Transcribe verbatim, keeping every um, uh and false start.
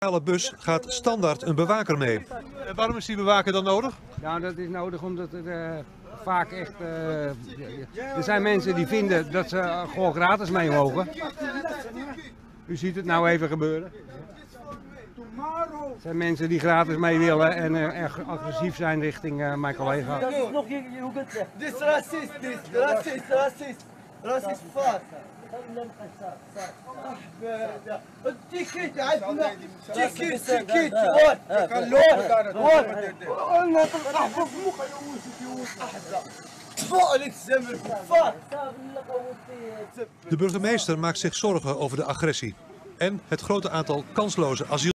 Alle bus gaat standaard een bewaker mee. En waarom is die bewaker dan nodig? Nou, dat is nodig omdat het uh, vaak echt... Uh, er zijn mensen die vinden dat ze uh, gewoon gratis mee mogen. U ziet het nou even gebeuren. Er zijn mensen die gratis mee willen en uh, erg agressief zijn richting uh, mijn collega. Dat is nog dit is racist, dit is racist, racist, racist vaak. التيكيت عندنا تيكيت تيكيت وات وات وات قلنا تلقح في مخ يوسف احزا فوق الزمر فات. De burgemeester maakt zich zorgen over de agressie en het grote aantal kansloze asielzoekers.